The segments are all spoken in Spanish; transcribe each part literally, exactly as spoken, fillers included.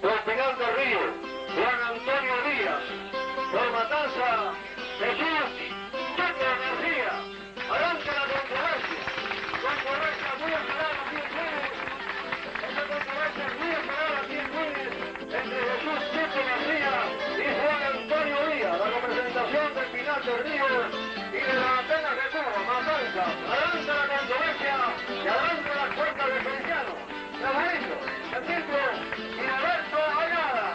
por Pinar del Río, Juan Antonio Díaz, por Matanza, Jesús Checo García. Adelante la controversia, controversia muy esperada aquí en Juárez, esta controversia muy esperada aquí en Juárez, entre Jesús Checo García y Juan Antonio Díaz, la representación del Pinar del Río y de la Atenas de Cuba, Matanza. Adelante la controversia y adelante las puertas de Feliciano, Rafaelito, Francisco y Alberto Ayala.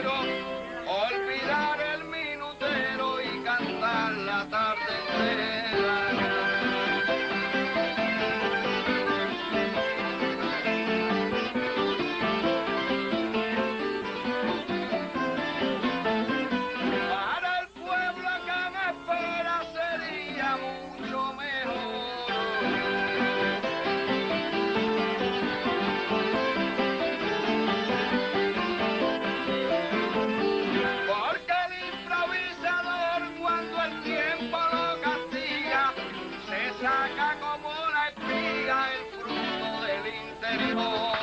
quiero olvidar el minutero y cantar la tarde entera. Para el pueblo acá en espera sería mucho mejor. Porque el improvisador cuando el tiempo lo castiga se saca como la espiga el fruto del interior.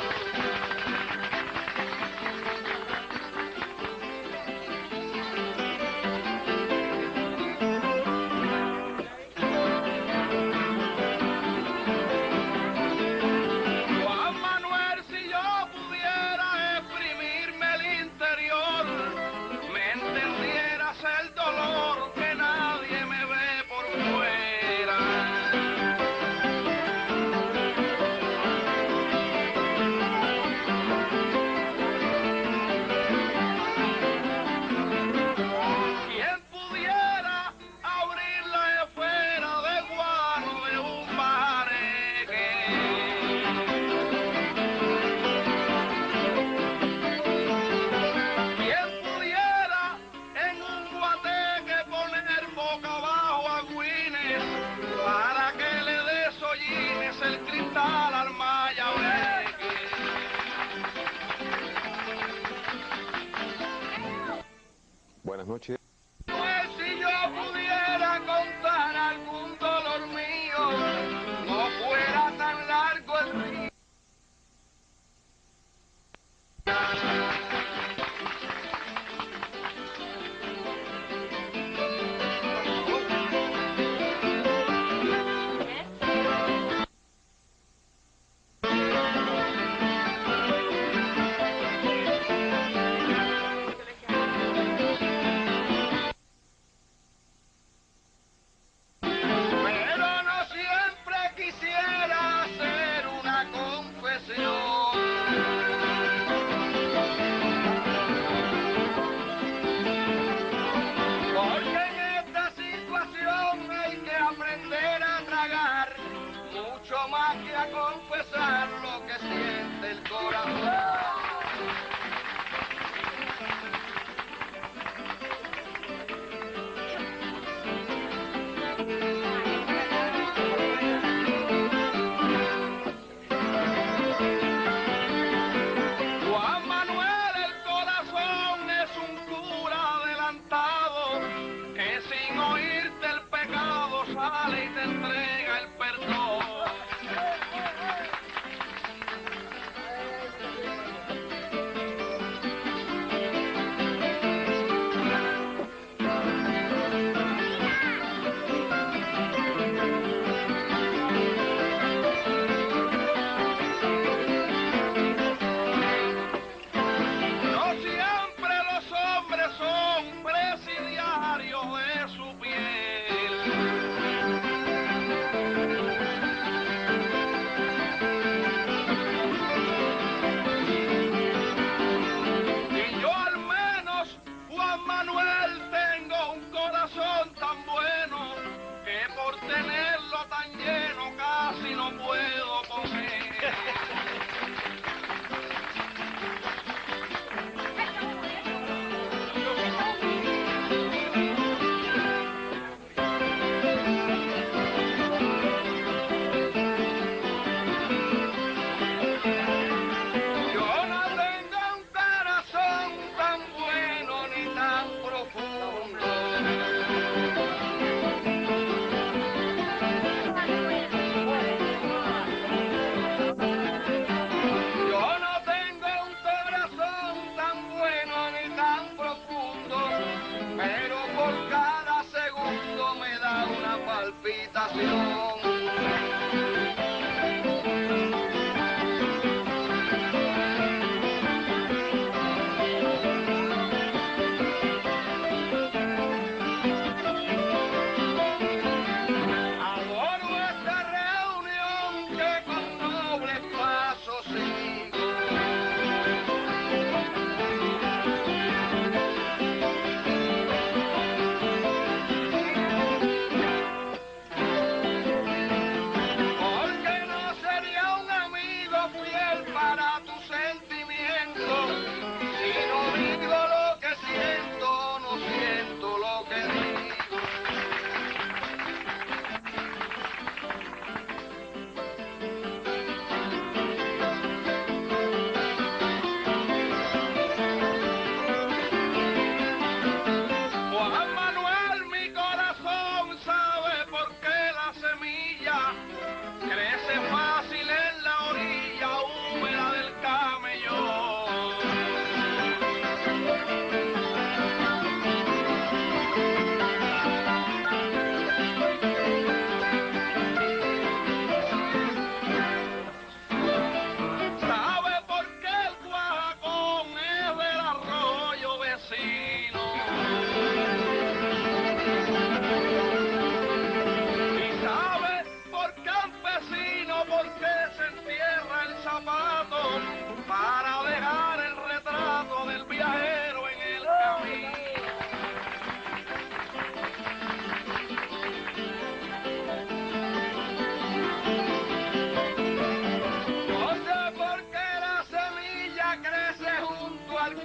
Juan Manuel, si yo pudiera exprimirme el interior, me entendieras el dolor que nadie me ve por fuera. Quien pudiera abrir la esfera de guano de un pajareque. Quien pudiera en un guateque poner boca abajo a Guines para que le desollines el cristal al mayabeque. Buenas noches. Pues si yo pudiera contar algún dolor mío, no fuera tan largo el río.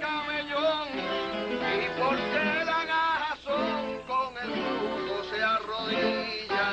camellón y porque la gazón con el fruto se arrodilla.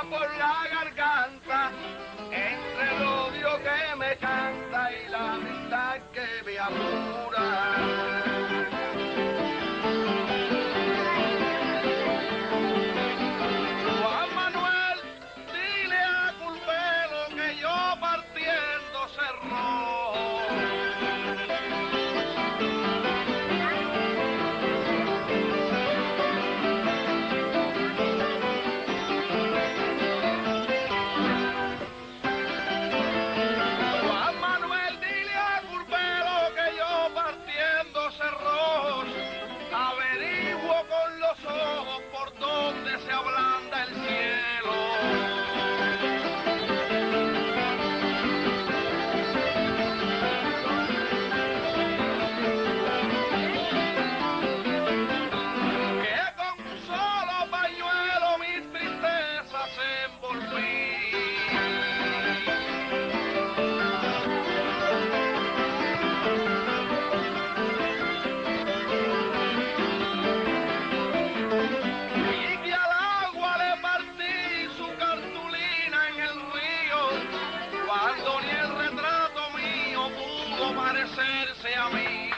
por la garganta, entre el odio que me canta y la amistad que me apura. Juan Manuel, dile a Curvelo que yo partiendo cerró. Parecerse a mí.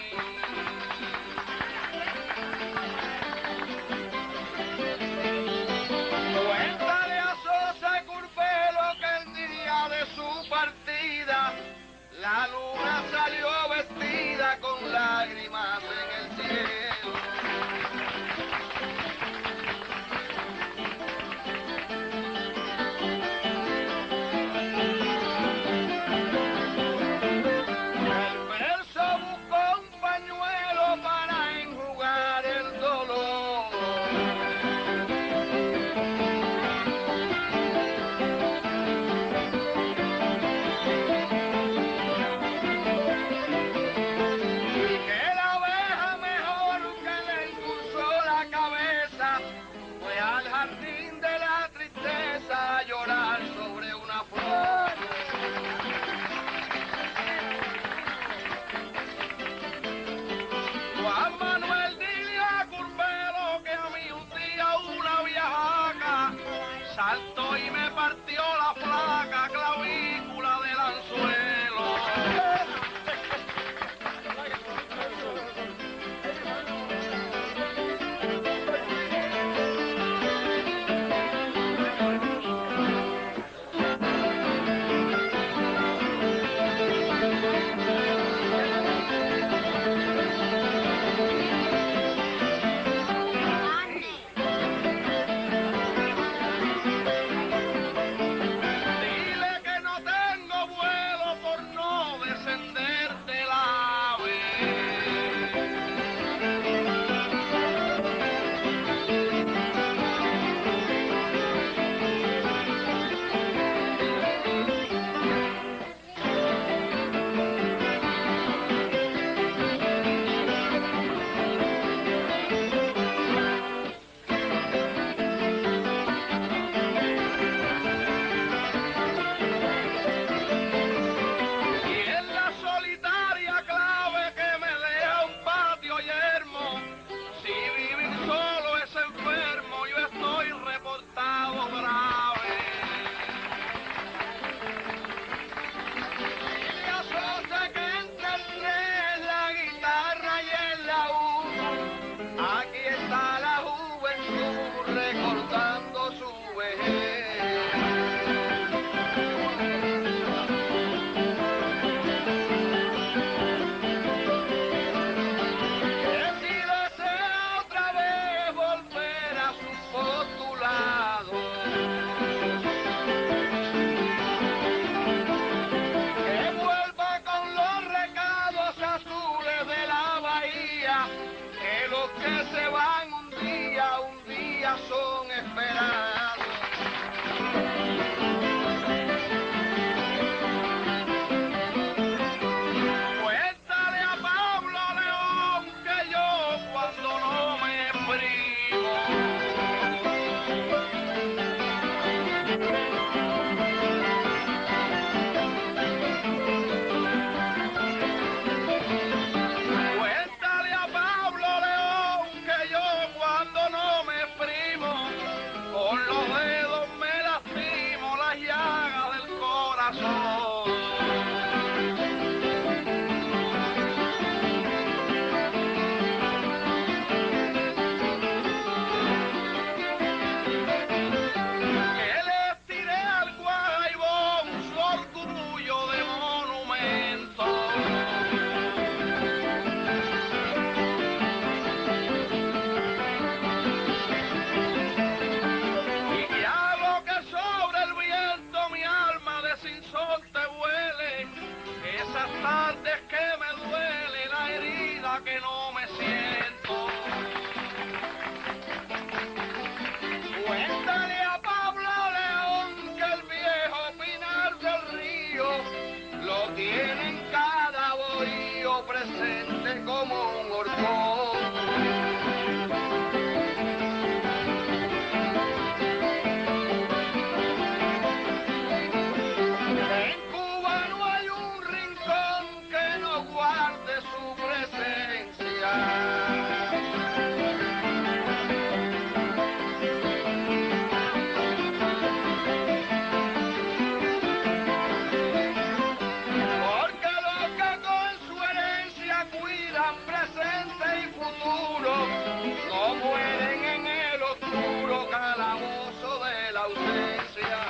Cuéntale a Sosa Curvelo que el día de su partida la luna salió vestida con lágrimas en el cielo. Saltó y me partió la flaca clavícula del anzuelo. Con los dedos me lastima. corazón. Que les tiré al Guaybón su orgullo de monumento. Y que a lo que sobre el viento mi alma de sinsonte vuele, esas tardes que me duele la herida que no me siento. Cuéntale a Pablo León que el viejo Pinar del Río lo tiene en cada bohío presente como un horcón. En Cuba no hay un rincón que no guarde su presencia. Porque los que con su herencia cuidan presente y futuro no mueren en el oscuro calabozo de la ausencia.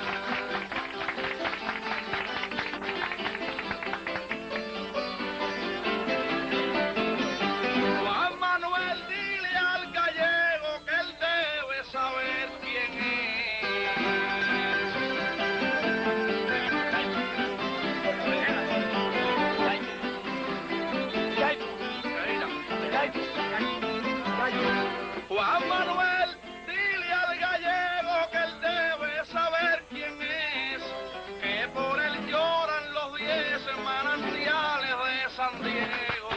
Juan Manuel, dile al gallego que él debe saber quién es. Juan Manuel, dile al gallego que él debe saber quién es, que por él lloran los diez manantiales de San Diego.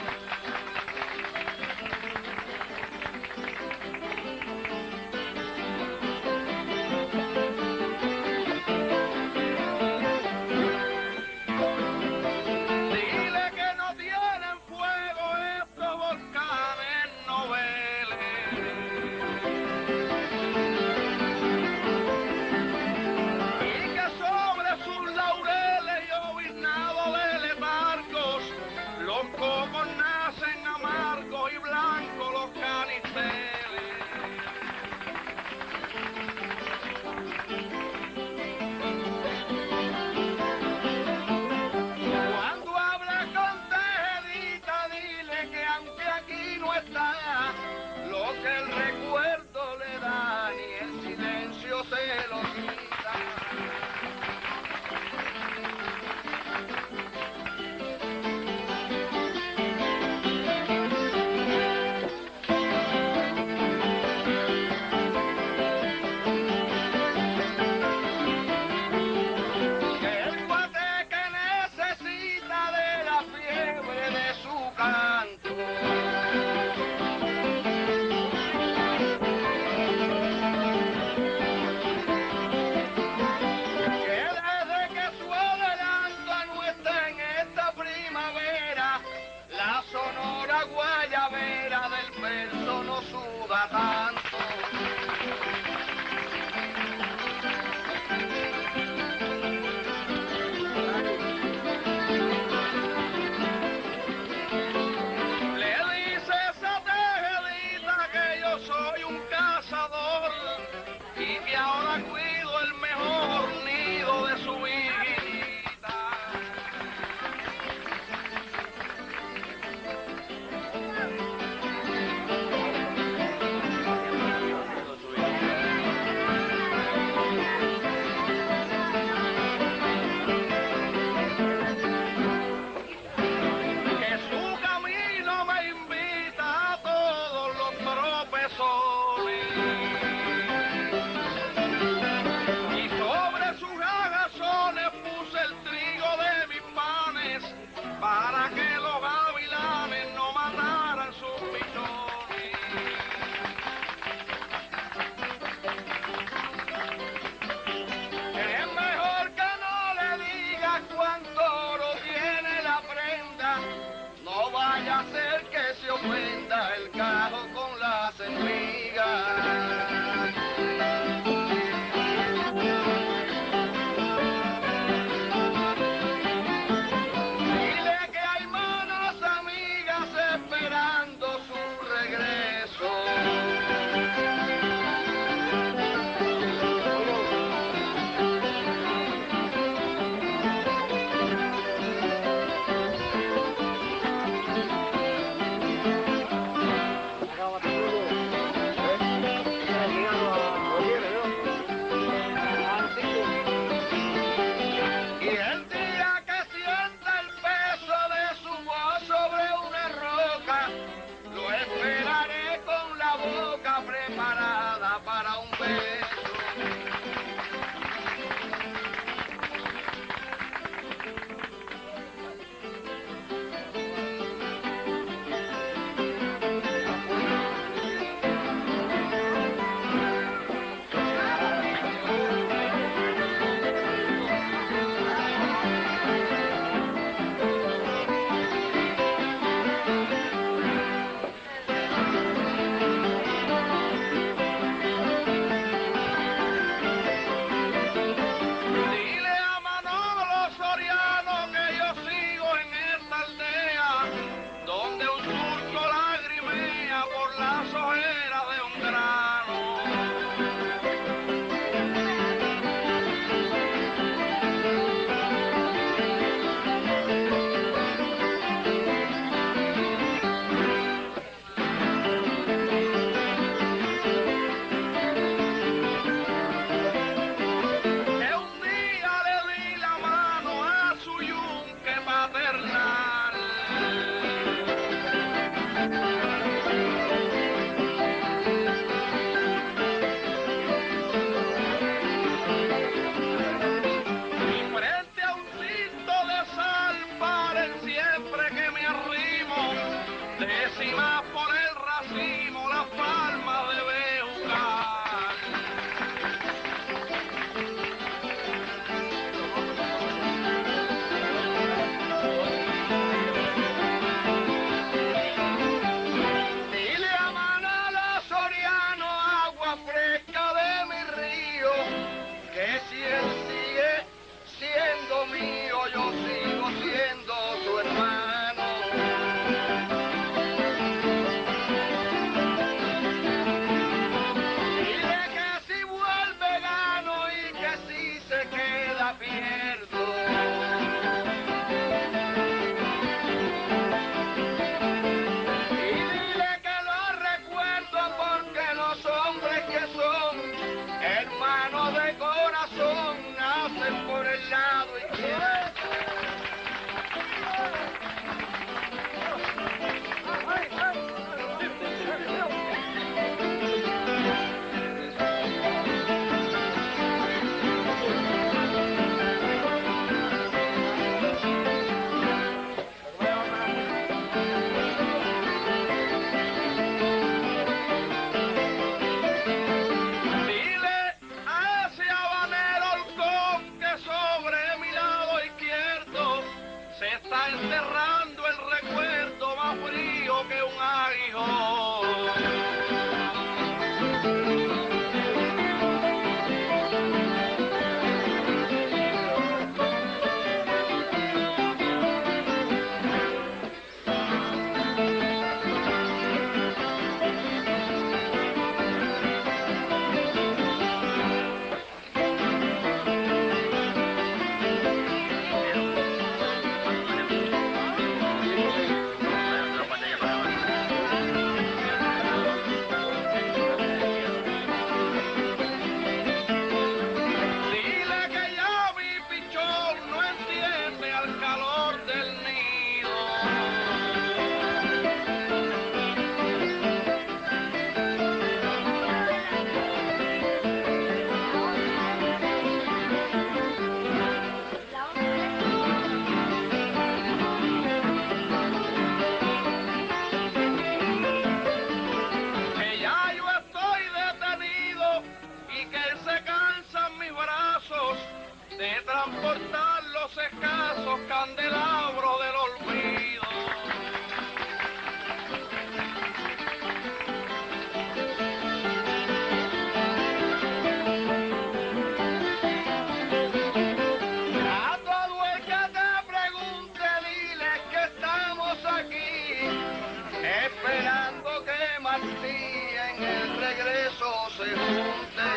Dile que no tienen fuego estos volcanes noveles. Y que sobre sus laureles lloviznados de letargos, los cocos nacen amargos y blancos los canisteles. Cuando habla con Tejedita, dile que aunque aquí no está, lo que el recuerdo le da, ni el silencio se lo quita. Que el guateque necesita de la fiebre de su canto. la pierdo. Y dile que lo recuerdo porque los hombres que son hermanos de corazón nacen por el lado izquierdo. Enterrando el recuerdo más frío que un aguijón. De transportar los escasos candelabros del olvido. A todo el que te pregunte, dile que estamos aquí, esperando que Martí en el regreso se junte.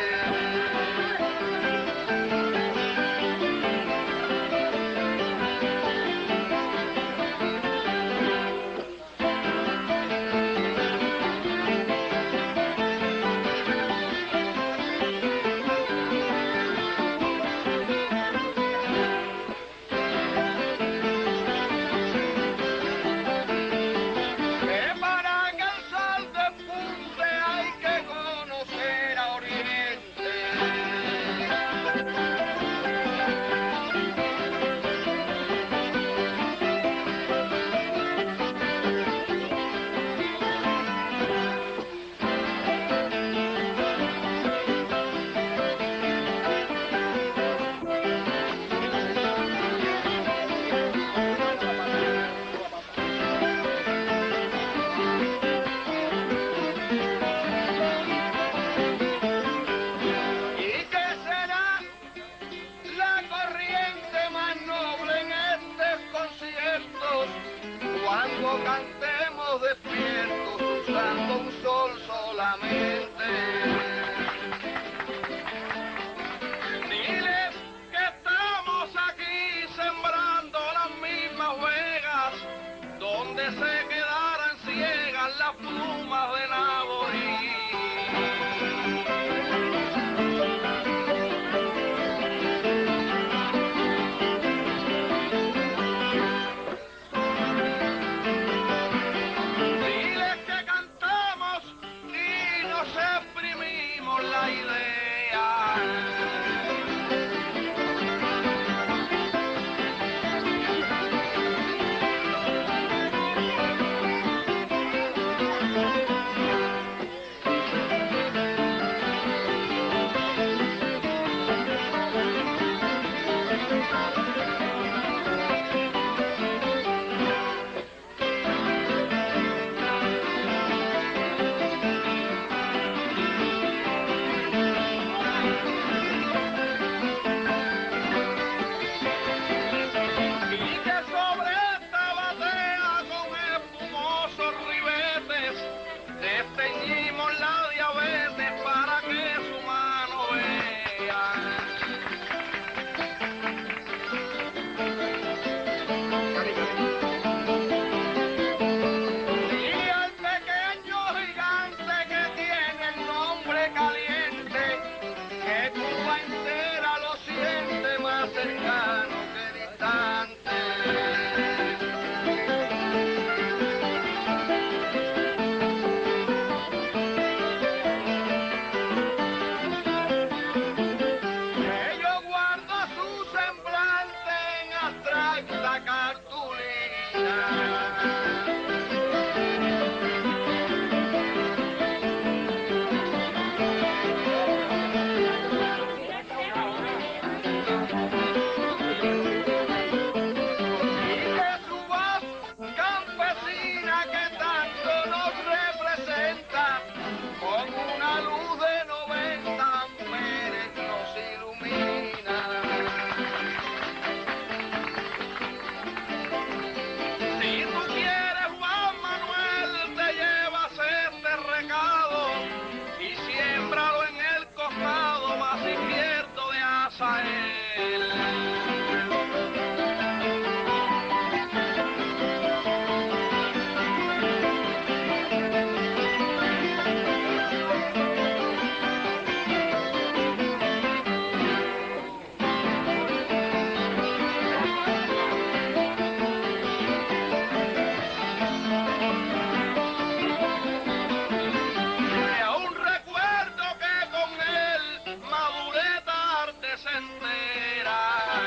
se entera.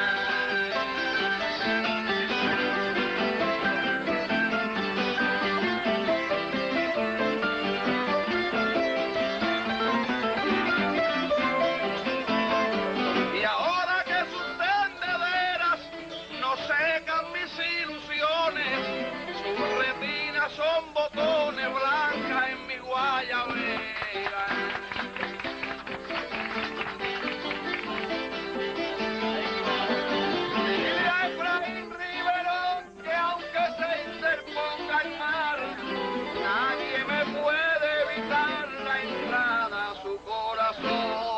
Y ahora que sus tendederas no secan mis ilusiones, sus retinas son botones blancas en mi guayabera. Dile a Efraín Riverón que aunque se interponga el mar, nadie me puede evitar la entrada a su corazón.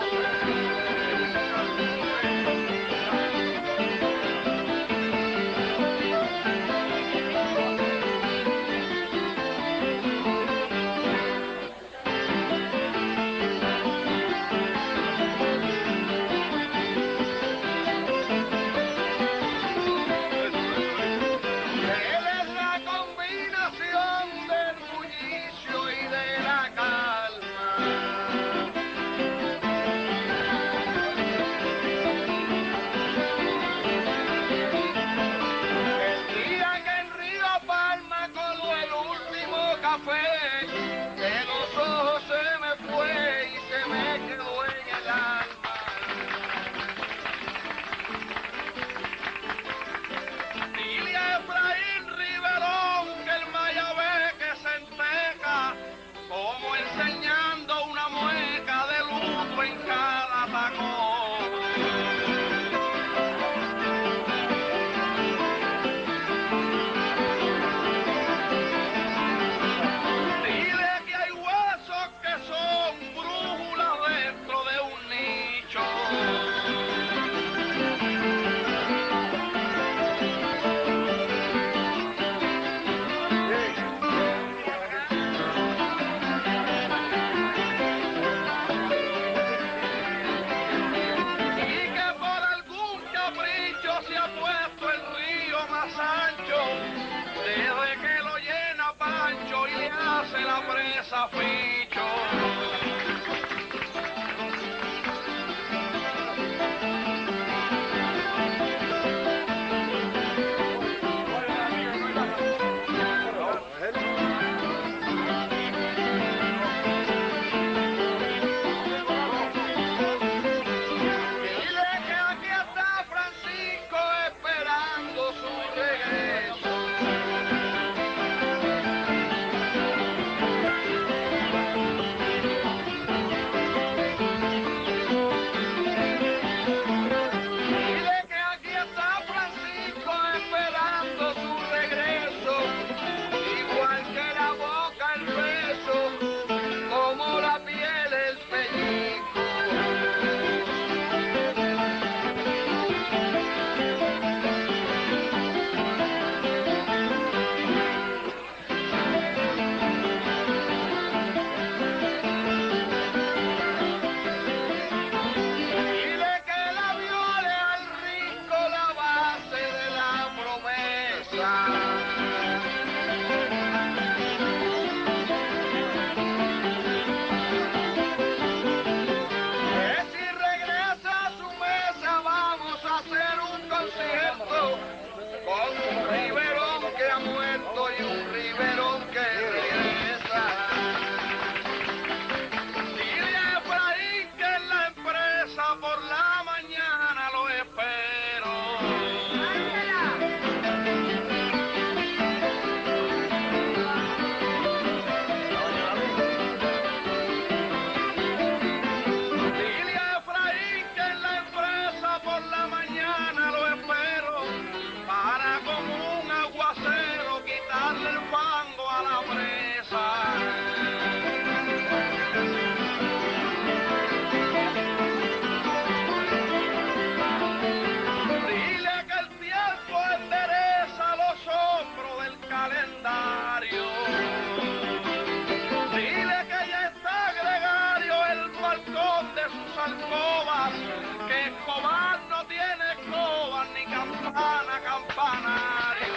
Él es la combinación del bullicio y de la calma. El día que en Río Palma coló el último café, de los ojos se me fue y se me quedó en el alma. Dile a Efraín Riverón que el Mayabeque se enteca, como enseñando una mueca de luto en cada tacón. Dile que hay huesos que son brújulas dentro de un nicho. Y que por algún capricho se ha puesto el río más ancho, desde que lo llena Pancho y le hace la presa Ficho. Dile que aquí está Francisco esperando su regreso. Dile que aquí está Francisco esperando su regreso, igual que la boca el beso, como la piel el pellizco. Dile que la viole al rico la base de la promesa. Que si regresa a su mesa vamos a hacer un concierto con un Riverón que ha muerto y un Riverón que regresa. Dile a Efraín que en la empresa por la mañana lo espero. Dile a Efraín que en la empresa por la mañana lo espero, para como un aguacero quitarle el fango a la presa. Dile que el tiempo endereza los hombros del calendario. Dile que ya está gregario el balcón de sus alcobas, que Escobar no tiene escobas ni campana, campanario.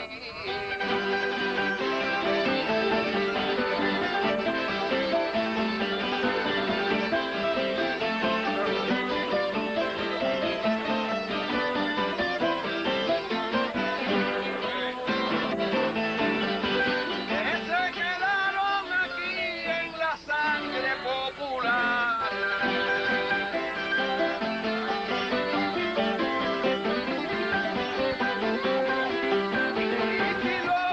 Y si lo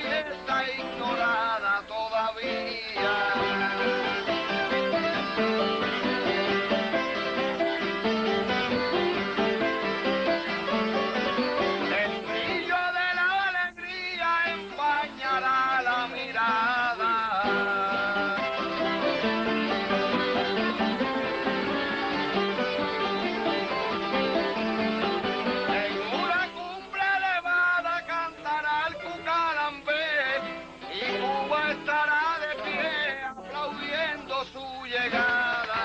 despierta ignorada todavía. El brillo de la alegría empañará la mirada. En una cumbre elevada cantará el cucalambé y Cuba estará de pie aplaudiendo su llegada.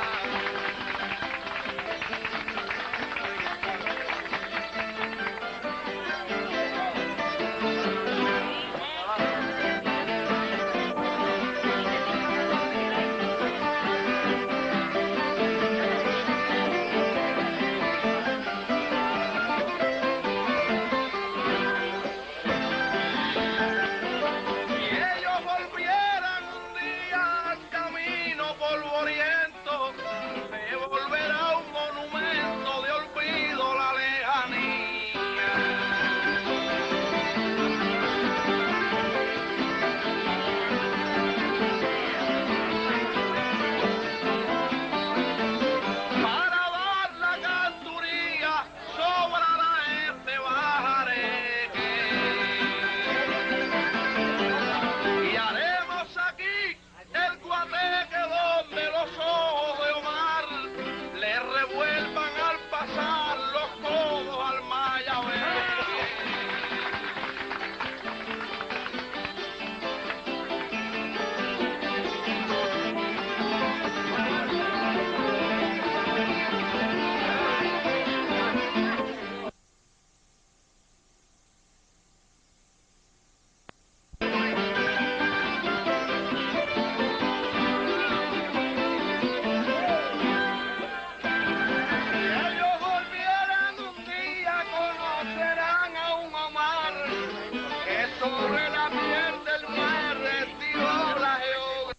Si ellos volvieran un día al camino polvoriento, se volverá un monumento de olvido la lejanía. Para dar la canturía sobrará este bajareque. Y haremos aquí el guateque donde los ojos de Omar le revuelvan al pasar los codos al Mayabeque. Si ellos volvieran un día, conocerán a un Omar que sobre la piel del mar estiró la geografía.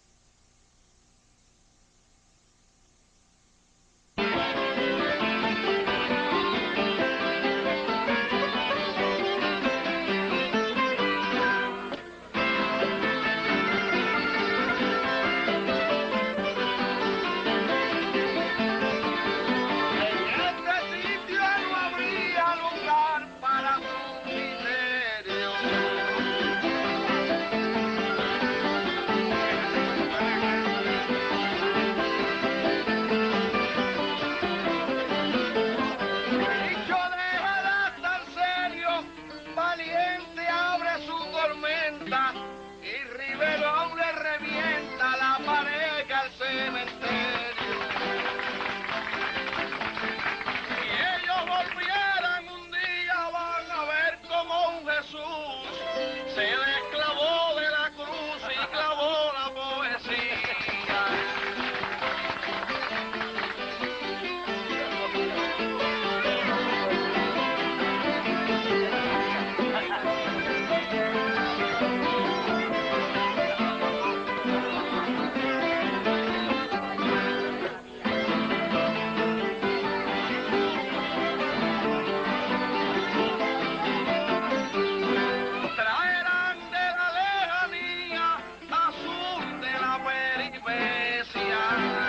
En este sitio no habría lugar para su miserio. Dicho deja de estar serio, valiente abre su tormenta y Riverón le revienta la pared al cementerio. Si ellos volvieran un día van a ver como un Jesús se desclavó de la cruz y clavó la poesía. Traerán de la lejanía azul de la peripecia.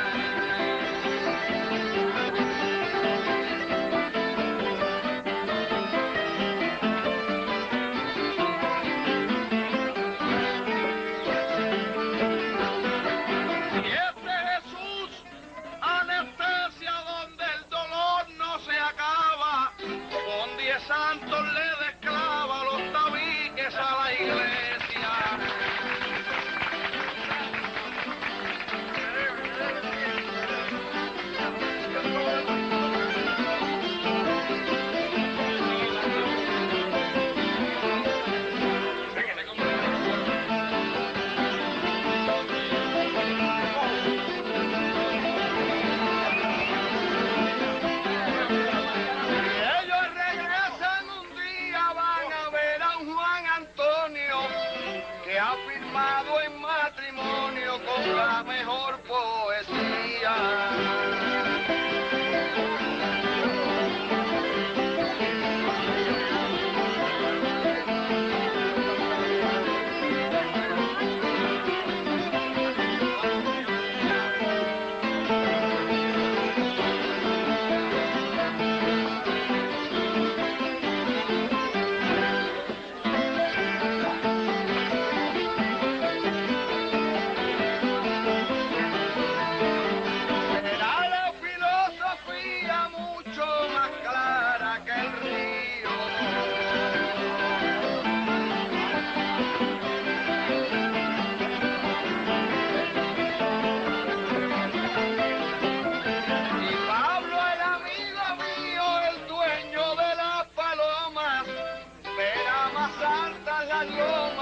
Y este Jesús anestesia donde el dolor no se acaba, con diez santos le desclava los tabiques a la iglesia. Si ellos regresan un día van a ver a un Juan Antonio que ha firmado en matrimonio con la mejor poesía.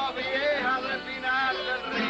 vieja del final del río.